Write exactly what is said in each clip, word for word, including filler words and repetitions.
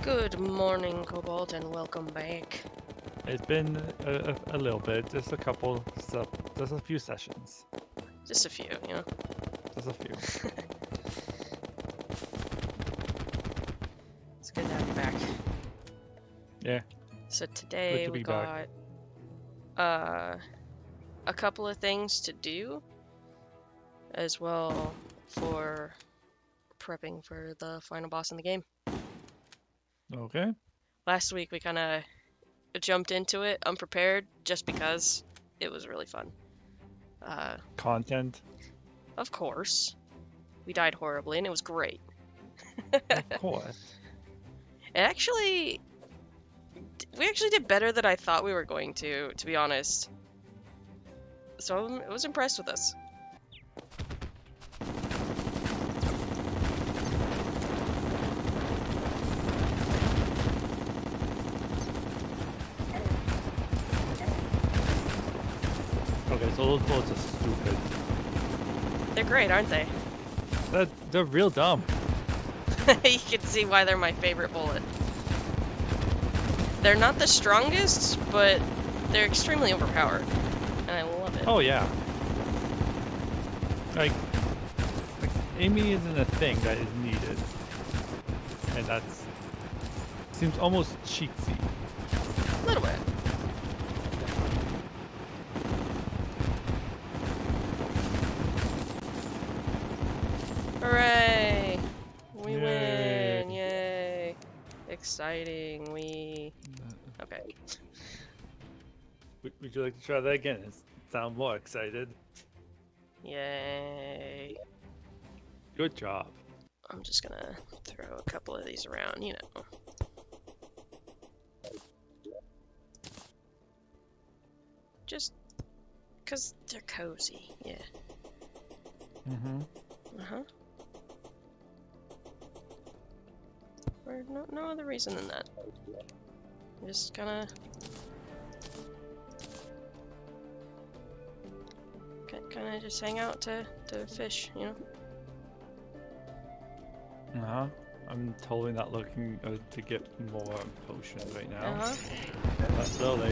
Good morning, Cobalt, and welcome back. It's been a, a, a little bit, just a couple, so, just a few sessions. Just a few, you know? Just a few. It's good to have you back. Yeah. So today to we be got back. uh, a couple of things to do, as well for prepping for the final boss in the game. Okay. Last week we kind of jumped into it unprepared just because it was really fun. Uh, Content. of course. We died horribly and it was great. Of course. It actually... We actually did better than I thought we were going to, to be honest. So I was impressed with us. Okay, so those bullets are stupid. They're great, aren't they? They're, they're real dumb. You can see why they're my favorite bullet. They're not the strongest, but they're extremely overpowered. And I love it. Oh, yeah. Like, like aiming isn't a thing that is needed. And that's... seems almost cheatsy. A little bit. Hooray! We Yay. win! Yay! Exciting. We... Okay. Would, would you like to try that again? It sound more excited. Yay. Good job. I'm just gonna throw a couple of these around, you know. Just because they're cozy, yeah. Mm-hmm. Uh-huh. For no, no other reason than that. Just kinda... Kinda just hang out to, to fish, you know? Uh-huh. I'm totally not looking uh, to get more potions right now. Uh-huh. But slowly.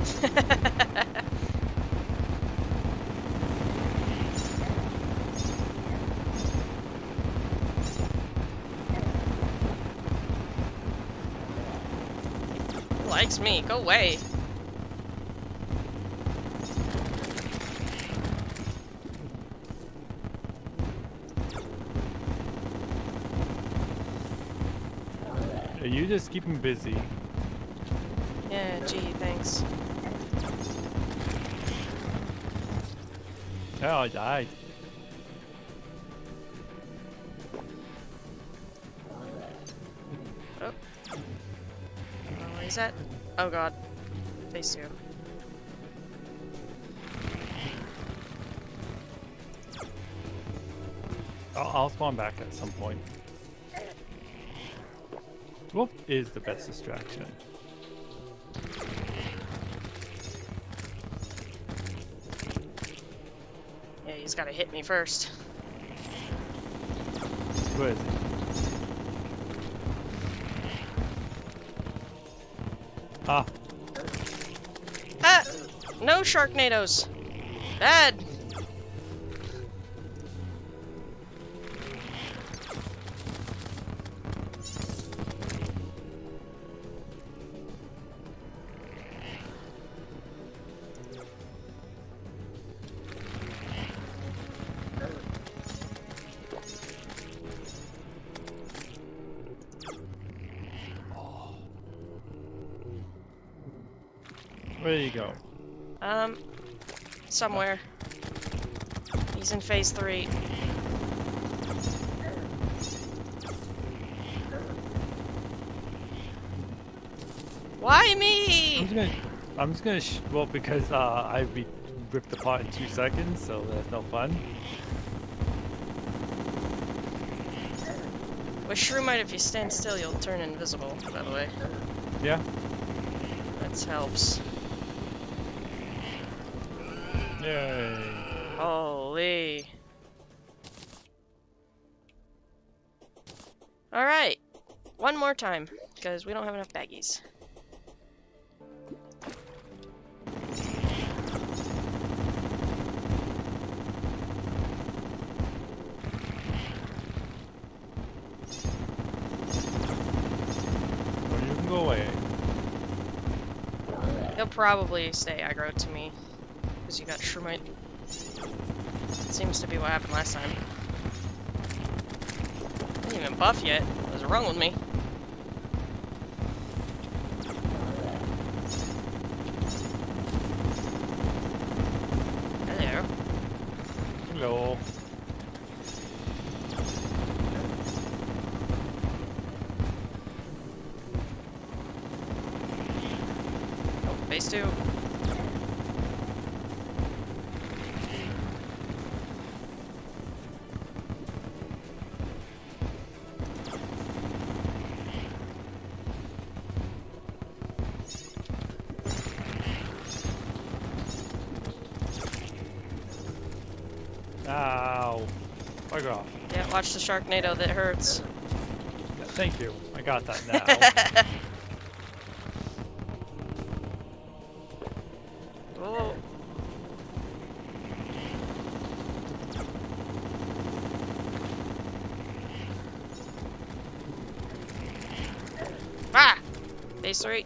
Likes me, go away. You just keep him busy. Yeah, gee, thanks. Oh, I died. Oh. Oh, what is that? Oh god. Phase two. I'll, I'll spawn back at some point. Wolf is the best distraction. Yeah, he's gotta hit me first. Where is he? Ah. Ah! No Sharknadoes! Bad! Where do you go? Um, somewhere. He's in phase three. Why me? I'm just gonna. I'm just gonna. Sh well, because uh, I'd be ripped apart in two seconds, so that's no fun. With Shroomite, if you stand still, you'll turn invisible, by the way. Yeah. That helps. Yay. Holy. Alright. One more time. because we don't have enough baggies. Well, you can go away. He'll probably stay aggro to me because you got Shroomite. Seems to be what happened last time. I didn't even buff yet. What's wrong with me? Hello. Hello. Oh, base two. Ow. Fuck off. Yeah, watch the Sharknado that hurts. Yeah, thank you. I got that now. Oh. Ah! Base three.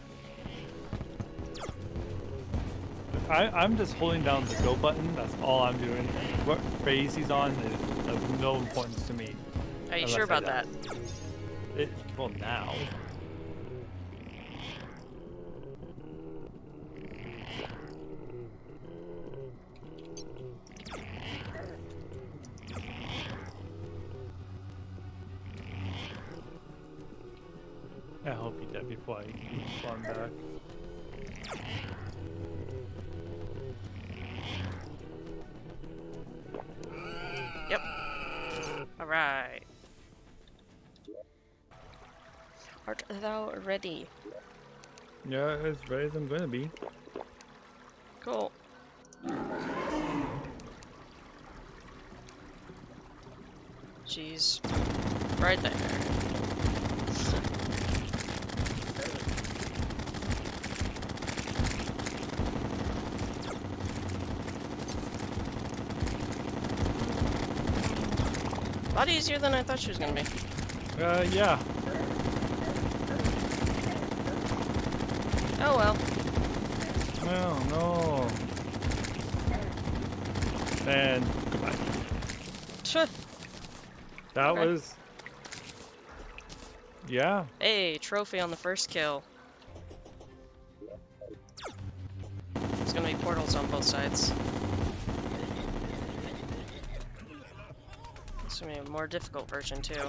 I, I'm just holding down the go button. That's all I'm doing. What phase he's on is of no importance to me. Are you unless sure I about die. that? It, well, now. I hope he did before I spawn back. Yep. Alright. Art thou ready? Yeah, as ready as I'm gonna be. Cool. She's right there. A lot easier than I thought she was gonna be. Uh, yeah. Oh well. No, no. And goodbye. Sure. That Okay. was. Yeah. Hey, trophy on the first kill. There's gonna be portals on both sides. It's gonna be a more difficult version too.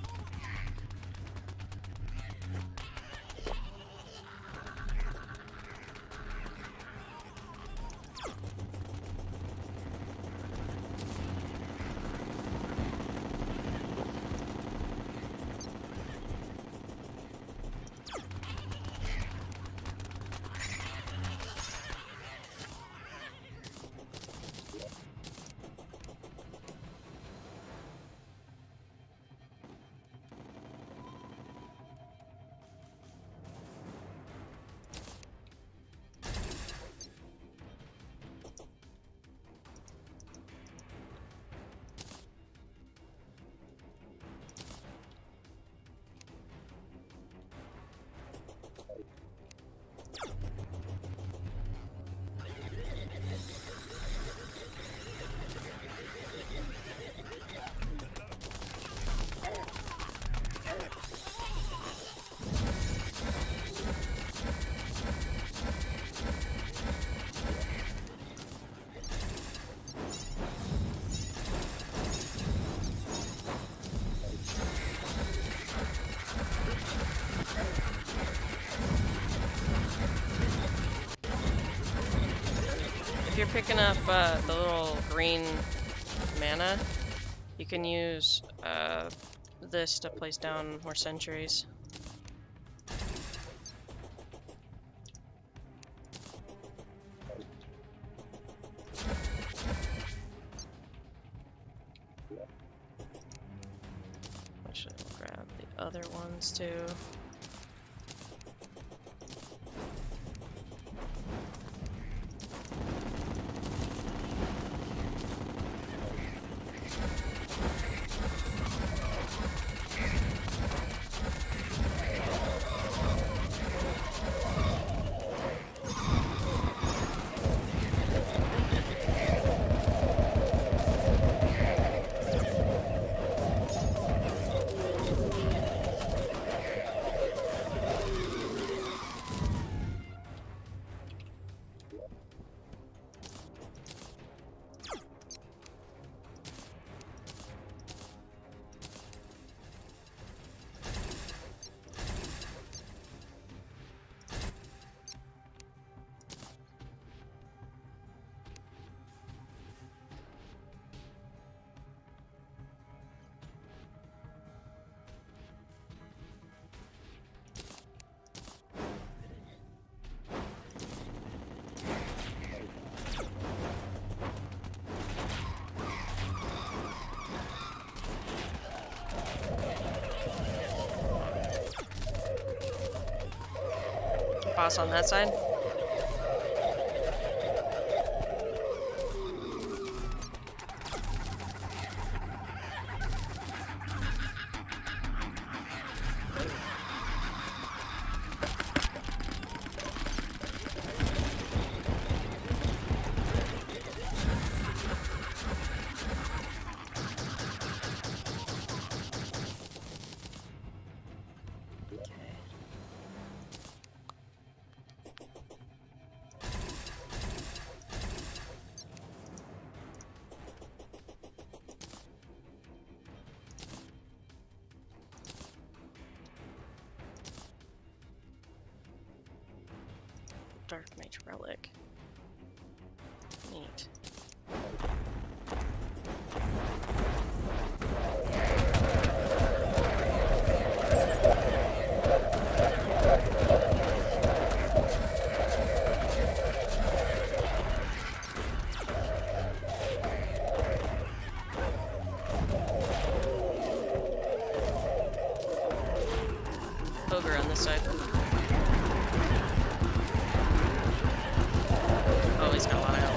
If you're picking up uh, the little green mana, you can use uh, this to place down more sentries. Actually, I'll grab the other ones too. boss on that side. Dark Mage Relic. Neat. Ogre on this side. Oh, he's got a lot of health.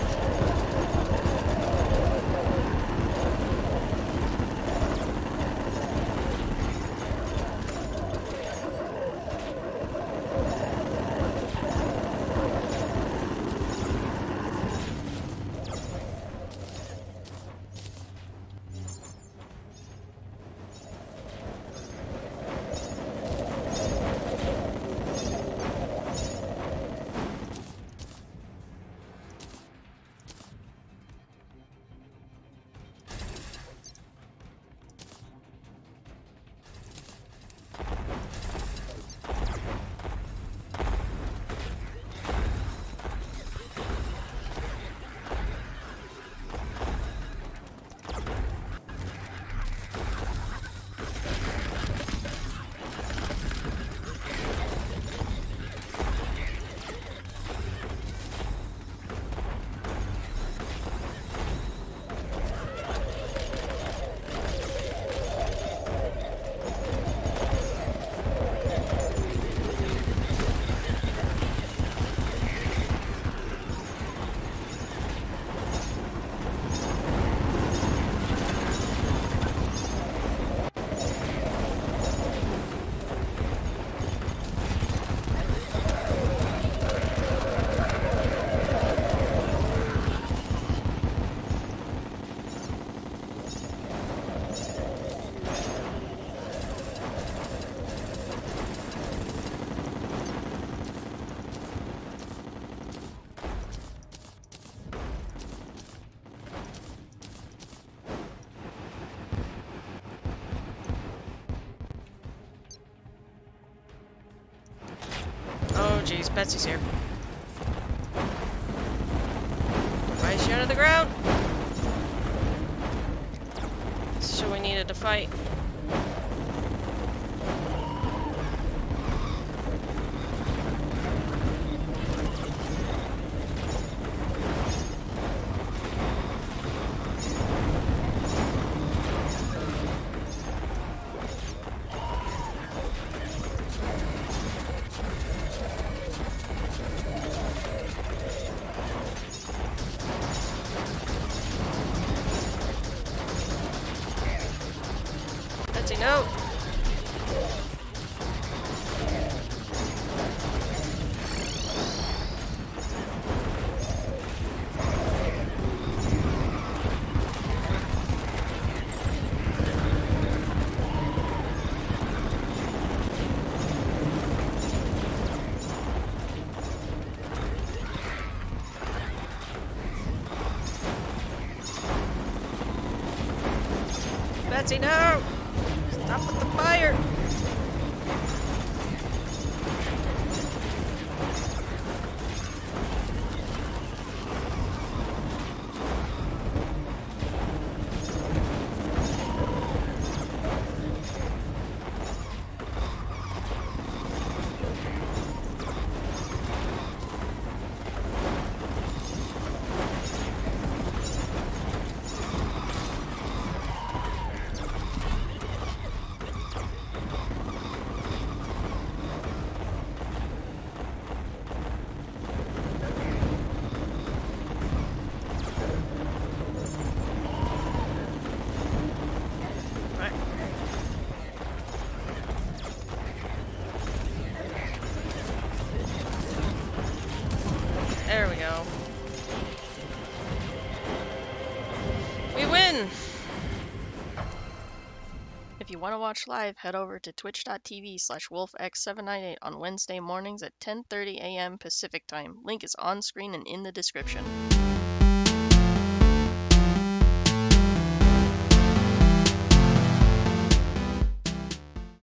Oh jeez, Betsy's here. Why is she under the ground? So we needed to fight. Betsy, no! Betsy, no! Stop with the fire! you want to watch live, head over to twitch.tv slash wolfx798 on Wednesday mornings at ten thirty a m Pacific time. Link is on screen and in the description.